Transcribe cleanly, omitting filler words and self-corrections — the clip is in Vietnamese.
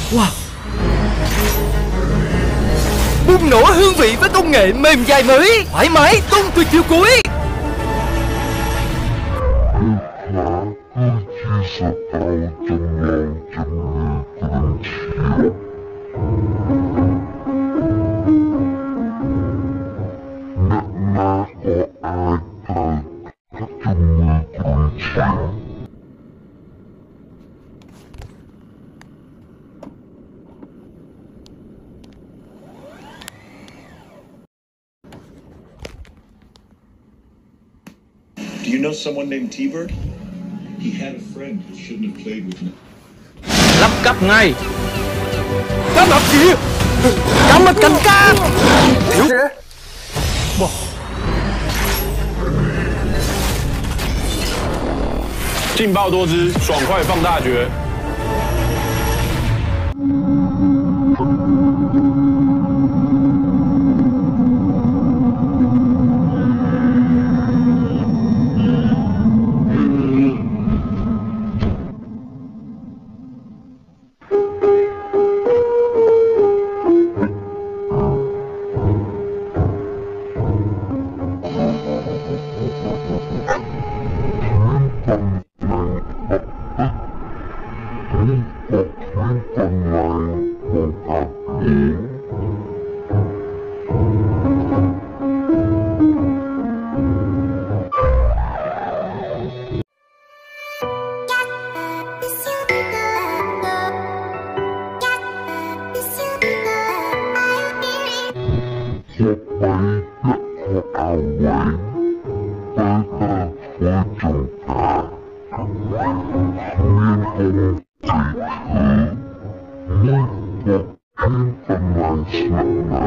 Wow. Bùng nổ hương vị với công nghệ mềm dài mới, thoải mái tung từ chiều cuối. Do you know someone named T-Bird? He had a friend who shouldn't have played with him. Lắp cắp ngay. Cá mập kìa. Cá mập cành cam. Thiếu. 劲爆多汁，爽快放大绝。 Hãy subscribe cho kênh Ghiền Mì Gõ để không bỏ lỡ những video hấp dẫn.